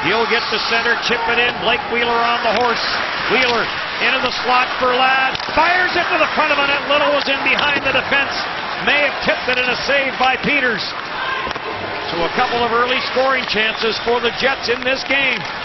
He'll get to center, chip it in. Blake Wheeler on the horse. Wheeler into the slot for Ladd. Fires it to the front of the net. Little was in behind the defense. May have tipped it in a save by Peters. So a couple of early scoring chances for the Jets in this game.